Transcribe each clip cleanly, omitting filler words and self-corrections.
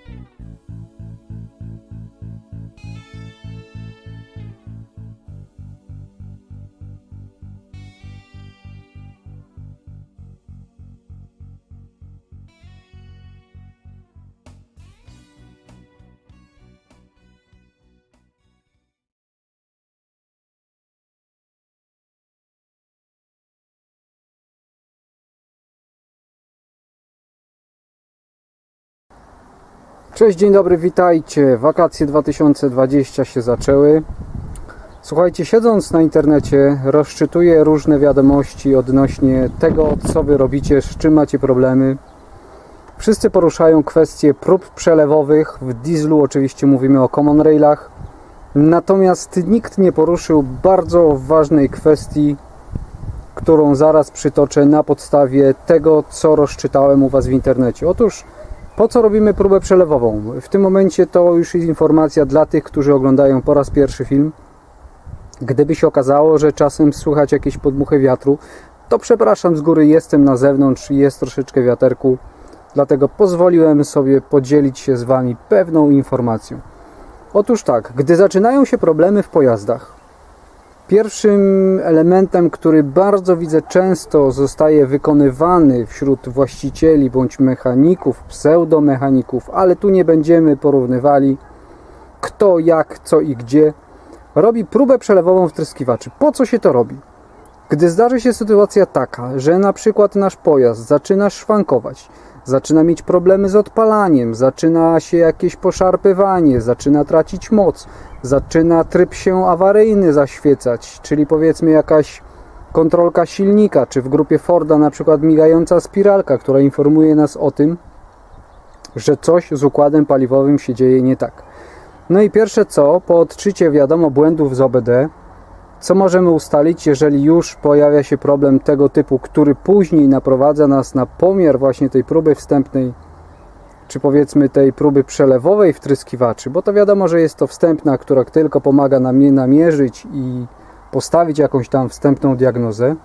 Cześć, dzień dobry, witajcie. Wakacje 2020 się zaczęły. Słuchajcie, siedząc na internecie, rozczytuję różne wiadomości odnośnie tego, co wy robicie, z czym macie problemy. Wszyscy poruszają kwestie prób przelewowych. W dieslu oczywiście mówimy o common railach. Natomiast nikt nie poruszył bardzo ważnej kwestii, którą zaraz przytoczę na podstawie tego, co rozczytałem u was w internecie. Otóż po co robimy próbę przelewową? W tym momencie to już jest informacja dla tych, którzy oglądają po raz pierwszy film. Gdyby się okazało, że czasem słychać jakieś podmuchy wiatru, to przepraszam z góry, jestem na zewnątrz i jest troszeczkę wiaterku. Dlatego pozwoliłem sobie podzielić się z wami pewną informacją. Otóż tak, gdy zaczynają się problemy w pojazdach, pierwszym elementem, który bardzo widzę często zostaje wykonywany wśród właścicieli bądź mechaników, pseudomechaników, ale tu nie będziemy porównywali kto, jak, co i gdzie, robi próbę przelewową wtryskiwaczy. Po co się to robi? Gdy zdarzy się sytuacja taka, że na przykład nasz pojazd zaczyna szwankować, zaczyna mieć problemy z odpalaniem, zaczyna się jakieś poszarpywanie, zaczyna tracić moc, zaczyna tryb się awaryjny zaświecać, czyli powiedzmy jakaś kontrolka silnika, czy w grupie Forda na przykład migająca spiralka, która informuje nas o tym, że coś z układem paliwowym się dzieje nie tak. No i pierwsze co, po odczycie wiadomo błędów z OBD, co możemy ustalić, jeżeli już pojawia się problem tego typu, który później naprowadza nas na pomiar właśnie tej próby wstępnej, czy powiedzmy tej próby przelewowej wtryskiwaczy, bo to wiadomo, że jest to wstępna, która tylko pomaga nam je namierzyć i postawić jakąś tam wstępną diagnozę.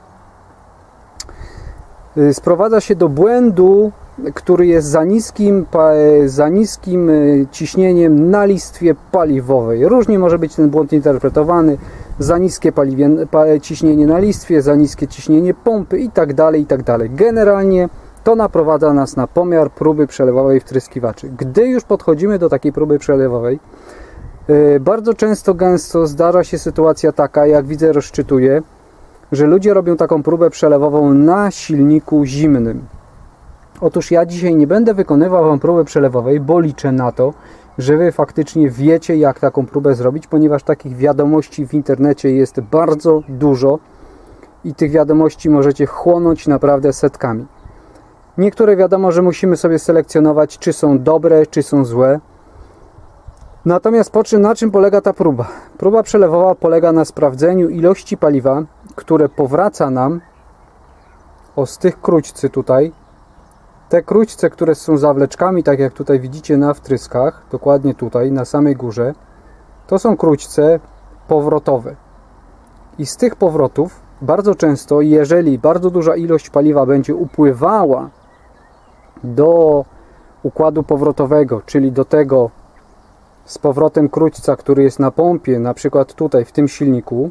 Sprowadza się do błędu, który jest za niskim ciśnieniem na listwie paliwowej. Różnie może być ten błąd interpretowany. Za niskie ciśnienie na listwie, za niskie ciśnienie pompy i tak dalej, i tak dalej. Generalnie to naprowadza nas na pomiar próby przelewowej wtryskiwaczy. Gdy już podchodzimy do takiej próby przelewowej, bardzo gęsto zdarza się sytuacja taka, jak widzę, rozczytuję, że ludzie robią taką próbę przelewową na silniku zimnym. Otóż ja dzisiaj nie będę wykonywał wam próby przelewowej, bo liczę na to, że wy faktycznie wiecie, jak taką próbę zrobić, ponieważ takich wiadomości w internecie jest bardzo dużo i tych wiadomości możecie chłonąć naprawdę setkami. Niektóre wiadomo, że musimy sobie selekcjonować, czy są dobre, czy są złe. Natomiast na czym polega ta próba? Próba przelewowa polega na sprawdzeniu ilości paliwa, które powraca nam z tych krućcy tutaj. Te krućce, które są zawleczkami, tak jak tutaj widzicie na wtryskach, dokładnie tutaj, na samej górze, to są krućce powrotowe. I z tych powrotów bardzo często, jeżeli bardzo duża ilość paliwa będzie upływała do układu powrotowego, czyli do tego z powrotem krućca, który jest na pompie, na przykład tutaj w tym silniku,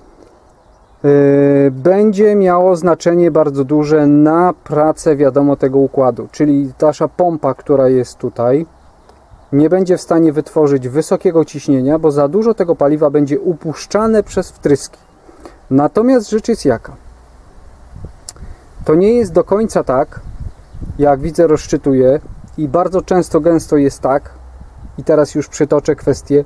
będzie miało znaczenie bardzo duże na pracę, wiadomo, tego układu. Czyli nasza pompa, która jest tutaj, nie będzie w stanie wytworzyć wysokiego ciśnienia, bo za dużo tego paliwa będzie upuszczane przez wtryski. Natomiast rzecz jest jaka? To nie jest do końca tak, jak widzę, rozczytuję i bardzo gęsto jest tak, i teraz już przytoczę kwestie,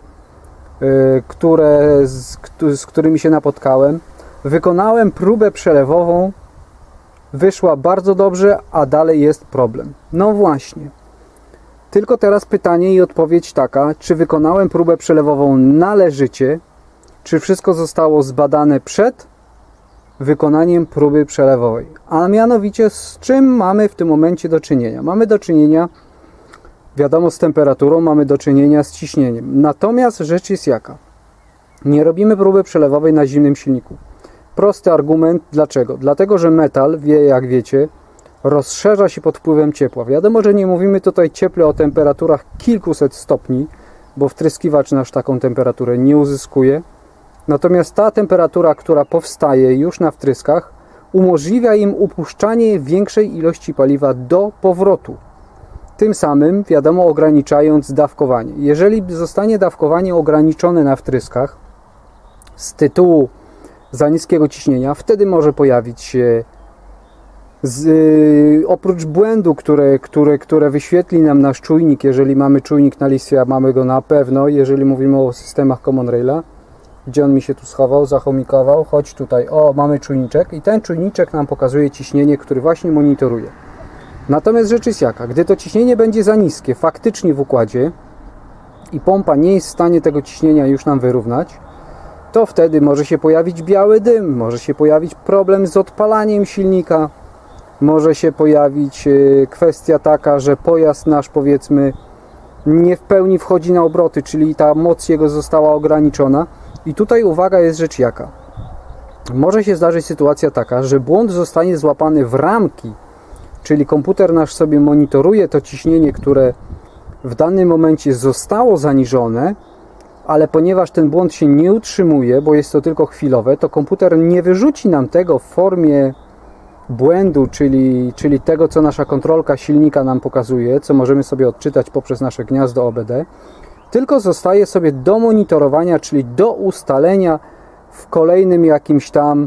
z którymi się napotkałem. Wykonałem próbę przelewową, wyszła bardzo dobrze, a dalej jest problem. No właśnie. Tylko teraz pytanie i odpowiedź taka, czy wykonałem próbę przelewową należycie, czy wszystko zostało zbadane przed wykonaniem próby przelewowej. A mianowicie z czym mamy w tym momencie do czynienia? Mamy do czynienia, wiadomo, z temperaturą, mamy do czynienia z ciśnieniem. Natomiast rzecz jest jaka? Nie robimy próby przelewowej na zimnym silniku. Prosty argument. Dlaczego? Dlatego, że metal, jak wiecie, rozszerza się pod wpływem ciepła. Wiadomo, że nie mówimy tutaj cieple o temperaturach kilkuset stopni, bo wtryskiwacz nasz taką temperaturę nie uzyskuje. Natomiast ta temperatura, która powstaje już na wtryskach, umożliwia im upuszczanie większej ilości paliwa do powrotu. Tym samym, wiadomo, ograniczając dawkowanie. Jeżeli zostanie dawkowanie ograniczone na wtryskach z tytułu za niskiego ciśnienia, wtedy może pojawić się oprócz błędu, które wyświetli nam nasz czujnik, jeżeli mamy czujnik na listwie, a mamy go na pewno, jeżeli mówimy o systemach Common Raila, gdzie on mi się tu schował, zachomikował, chodź tutaj, o, mamy czujniczek i ten czujniczek nam pokazuje ciśnienie, który właśnie monitoruje. Natomiast rzecz jest jaka, gdy to ciśnienie będzie za niskie faktycznie w układzie i pompa nie jest w stanie tego ciśnienia już nam wyrównać, to wtedy może się pojawić biały dym, może się pojawić problem z odpalaniem silnika, może się pojawić kwestia taka, że pojazd nasz, powiedzmy, nie w pełni wchodzi na obroty, czyli ta moc jego została ograniczona. I tutaj uwaga, jest rzecz jaka. Może się zdarzyć sytuacja taka, że błąd zostanie złapany w ramki, czyli komputer nasz sobie monitoruje to ciśnienie, które w danym momencie zostało zaniżone, ale ponieważ ten błąd się nie utrzymuje, bo jest to tylko chwilowe, to komputer nie wyrzuci nam tego w formie błędu, czyli tego, co nasza kontrolka silnika nam pokazuje, co możemy sobie odczytać poprzez nasze gniazdo OBD, tylko zostaje sobie do monitorowania, czyli do ustalenia w kolejnym jakimś tam,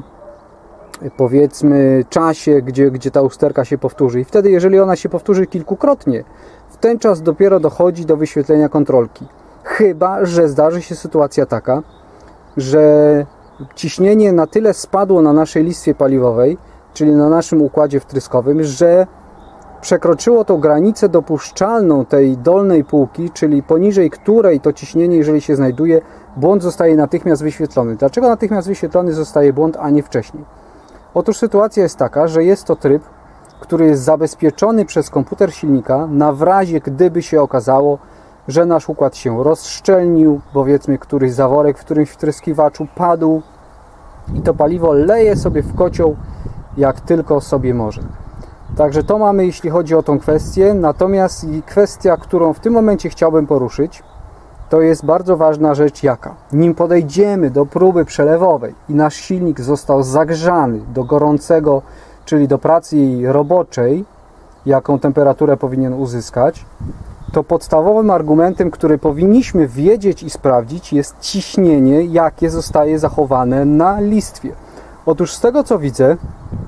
powiedzmy, czasie, gdzie ta usterka się powtórzy. I wtedy, jeżeli ona się powtórzy kilkukrotnie, w ten czas dopiero dochodzi do wyświetlenia kontrolki. Chyba że zdarzy się sytuacja taka, że ciśnienie na tyle spadło na naszej listwie paliwowej, czyli na naszym układzie wtryskowym, że przekroczyło to granicę dopuszczalną tej dolnej półki, czyli poniżej której to ciśnienie, jeżeli się znajduje, błąd zostaje natychmiast wyświetlony. Dlaczego natychmiast wyświetlony zostaje błąd, a nie wcześniej? Otóż sytuacja jest taka, że jest to tryb, który jest zabezpieczony przez komputer silnika na w razie, gdyby się okazało, że nasz układ się rozszczelnił, powiedzmy któryś zaworek w którymś wtryskiwaczu padł i to paliwo leje sobie w kocioł jak tylko sobie może. Także to mamy, jeśli chodzi o tą kwestię. Natomiast kwestia, którą w tym momencie chciałbym poruszyć, to jest bardzo ważna rzecz jaka. Nim podejdziemy do próby przelewowej i nasz silnik został zagrzany do gorącego, czyli do pracy roboczej, jaką temperaturę powinien uzyskać, to podstawowym argumentem, który powinniśmy wiedzieć i sprawdzić, jest ciśnienie, jakie zostaje zachowane na listwie. Otóż z tego, co widzę,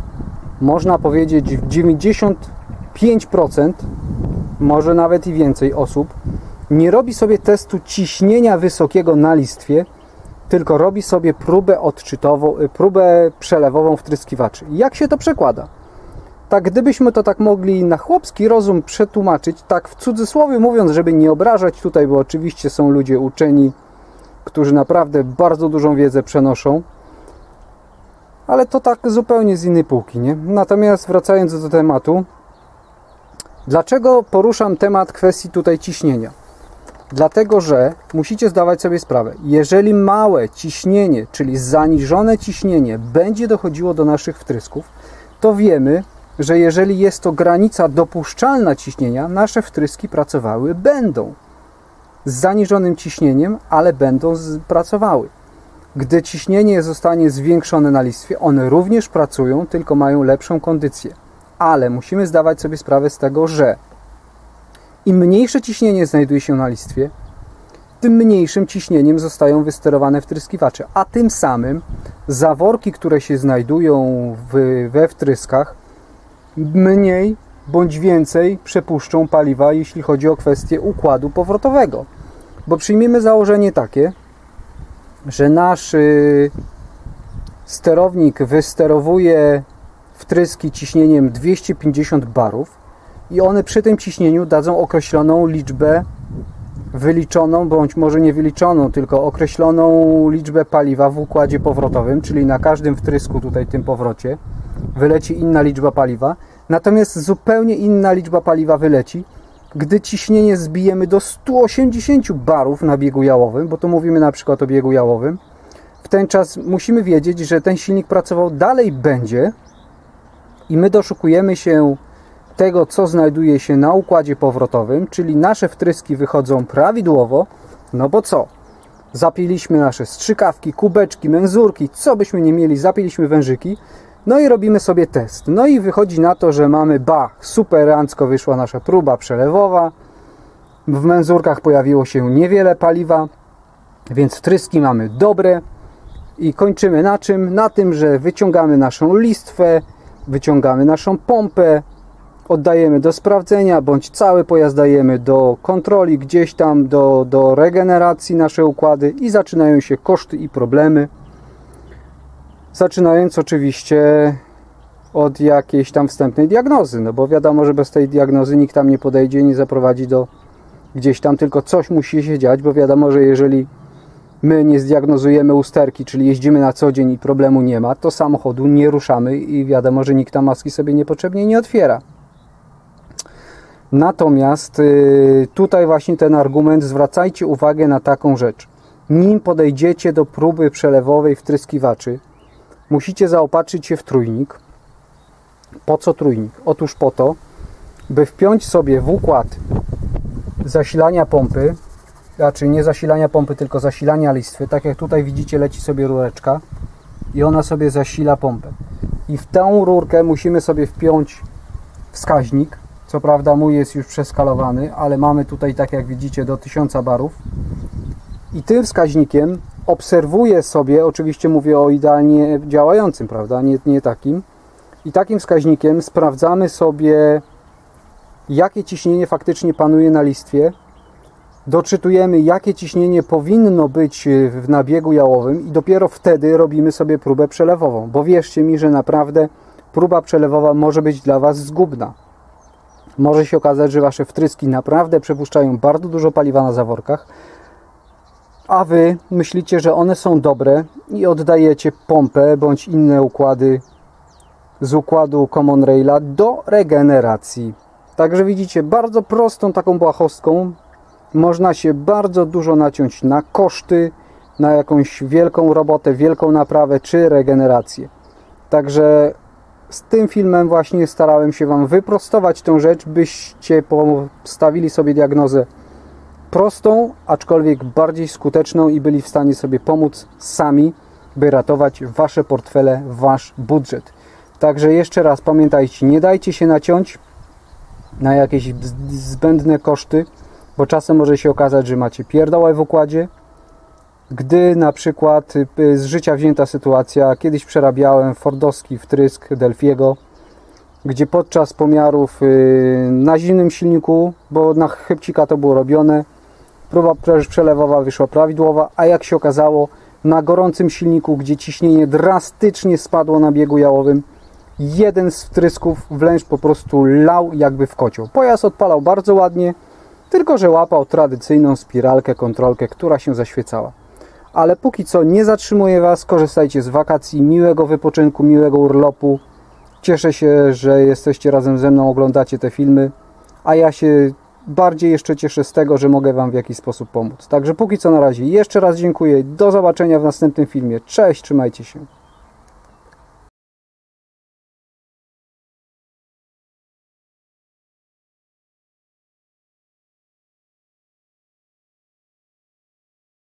można powiedzieć, w 95%, może nawet i więcej osób nie robi sobie testu ciśnienia wysokiego na listwie, tylko robi sobie próbę odczytową, próbę przelewową wtryskiwaczy. Jak się to przekłada? Tak, gdybyśmy to tak mogli na chłopski rozum przetłumaczyć, tak w cudzysłowie mówiąc, żeby nie obrażać tutaj, bo oczywiście są ludzie uczeni, którzy naprawdę bardzo dużą wiedzę przenoszą, ale to tak zupełnie z innej półki, nie? Natomiast wracając do tematu, dlaczego poruszam temat kwestii tutaj ciśnienia? Dlatego, że musicie zdawać sobie sprawę, jeżeli małe ciśnienie, czyli zaniżone ciśnienie będzie dochodziło do naszych wtrysków, to wiemy, że jeżeli jest to granica dopuszczalna ciśnienia, nasze wtryski pracowały będą z zaniżonym ciśnieniem, ale będą pracowały. Gdy ciśnienie zostanie zwiększone na listwie, one również pracują, tylko mają lepszą kondycję. Ale musimy zdawać sobie sprawę z tego, że im mniejsze ciśnienie znajduje się na listwie, tym mniejszym ciśnieniem zostają wysterowane wtryskiwacze, a tym samym zaworki, które się znajdują we wtryskach, mniej bądź więcej przepuszczą paliwa, jeśli chodzi o kwestię układu powrotowego. Bo przyjmijmy założenie takie, że nasz sterownik wysterowuje wtryski ciśnieniem 250 barów i one przy tym ciśnieniu dadzą określoną liczbę wyliczoną, bądź może nie wyliczoną, tylko określoną liczbę paliwa w układzie powrotowym, czyli na każdym wtrysku tutaj tym powrocie wyleci inna liczba paliwa, natomiast zupełnie inna liczba paliwa wyleci, gdy ciśnienie zbijemy do 180 barów na biegu jałowym, bo tu mówimy na przykład o biegu jałowym. W ten czas musimy wiedzieć, że ten silnik pracował dalej będzie i my doszukujemy się tego, co znajduje się na układzie powrotowym, czyli nasze wtryski wychodzą prawidłowo, no bo co? Zapiliśmy nasze strzykawki, kubeczki, menzurki, co byśmy nie mieli, zapiliśmy wężyki, no i robimy sobie test. No i wychodzi na to, że mamy superancko wyszła nasza próba przelewowa, w menzurkach pojawiło się niewiele paliwa, więc wtryski mamy dobre i kończymy na czym? Na tym, że wyciągamy naszą listwę, wyciągamy naszą pompę, oddajemy do sprawdzenia, bądź cały pojazd dajemy do kontroli, gdzieś tam do regeneracji nasze układy i zaczynają się koszty i problemy. Zaczynając oczywiście od jakiejś tam wstępnej diagnozy, no bo wiadomo, że bez tej diagnozy nikt tam nie podejdzie, nie zaprowadzi do gdzieś tam, tylko coś musi się dziać, bo wiadomo, że jeżeli my nie zdiagnozujemy usterki, czyli jeździmy na co dzień i problemu nie ma, to samochodu nie ruszamy i wiadomo, że nikt tam maski sobie niepotrzebnie nie otwiera. Natomiast tutaj właśnie ten argument, zwracajcie uwagę na taką rzecz. Nim podejdziecie do próby przelewowej wtryskiwaczy, musicie zaopatrzyć się w trójnik. Po co trójnik? Otóż po to, by wpiąć sobie w układ zasilania pompy, znaczy nie zasilania pompy, tylko zasilania listwy. Tak jak tutaj widzicie, leci sobie rureczka i ona sobie zasila pompę. I w tę rurkę musimy sobie wpiąć wskaźnik. Co prawda mój jest już przeskalowany, ale mamy tutaj, tak jak widzicie, do 1000 barów. I tym wskaźnikiem obserwuję sobie, oczywiście mówię o idealnie działającym, prawda, nie takim. I takim wskaźnikiem sprawdzamy sobie, jakie ciśnienie faktycznie panuje na listwie. Doczytujemy, jakie ciśnienie powinno być w nabiegu jałowym i dopiero wtedy robimy sobie próbę przelewową. Bo wierzcie mi, że naprawdę próba przelewowa może być dla Was zgubna. Może się okazać, że Wasze wtryski naprawdę przepuszczają bardzo dużo paliwa na zaworkach, a Wy myślicie, że one są dobre i oddajecie pompę bądź inne układy z układu Common Raila do regeneracji. Także widzicie, bardzo prostą taką błahostką można się bardzo dużo naciąć na koszty, na jakąś wielką robotę, wielką naprawę czy regenerację. Także z tym filmem właśnie starałem się Wam wyprostować tą rzecz, byście postawili sobie diagnozę prostą, aczkolwiek bardziej skuteczną i byli w stanie sobie pomóc sami, by ratować Wasze portfele, Wasz budżet. Także jeszcze raz pamiętajcie, nie dajcie się naciąć na jakieś zbędne koszty, bo czasem może się okazać, że macie pierdołę w układzie. Gdy na przykład z życia wzięta sytuacja, kiedyś przerabiałem fordowski wtrysk Delfiego, gdzie podczas pomiarów na zimnym silniku, bo na chybcika to było robione, próba przelewowa wyszła prawidłowa, a jak się okazało, na gorącym silniku, gdzie ciśnienie drastycznie spadło na biegu jałowym, jeden z wtrysków wręcz po prostu lał jakby w kocioł. Pojazd odpalał bardzo ładnie, tylko że łapał tradycyjną spiralkę, kontrolkę, która się zaświecała. Ale póki co nie zatrzymuję Was, korzystajcie z wakacji, miłego wypoczynku, miłego urlopu. Cieszę się, że jesteście razem ze mną, oglądacie te filmy, a ja się bardziej jeszcze cieszę z tego, że mogę Wam w jakiś sposób pomóc. Także póki co na razie jeszcze raz dziękuję, do zobaczenia w następnym filmie. Cześć, trzymajcie się.